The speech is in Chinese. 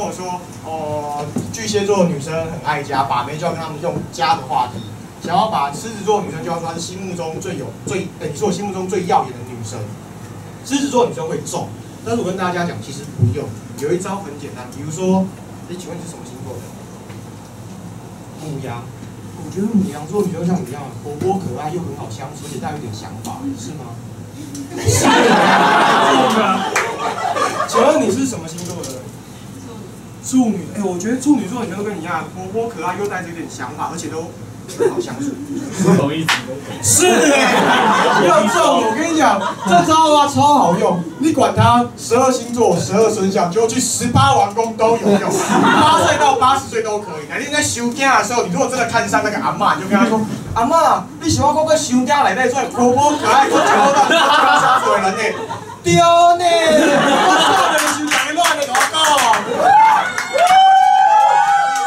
我说，巨蟹座的女生很爱家，把妹就要跟他们用家的话题。想要把狮子座的女生就要说她是心目中你是我心目中最耀眼的女生。狮子座的女生会重，但是我跟大家讲，其实不用，有一招很简单，比如说，请问你是什么星座的？牡羊。我觉得牡羊座女生像你一样活泼可爱，又很好相处，而且带有点想法，是吗？是啊。请问你是什么星座的？处女。我觉得处女座女生都跟你一样，活泼可爱，又带着一点想法，而且都很好相处。 不同意思。 是要中！我跟你讲，这招啊超好用。你管他12星座、12生肖，就去18王宫都有用，8岁到80岁都可以。哪天在收囝的时候，你如果真的看上那个阿嬷，你就跟他说：“阿嬷，你喜欢我个收囝内底做活泼可爱、够潮的、大家相处的人呢？对呢，我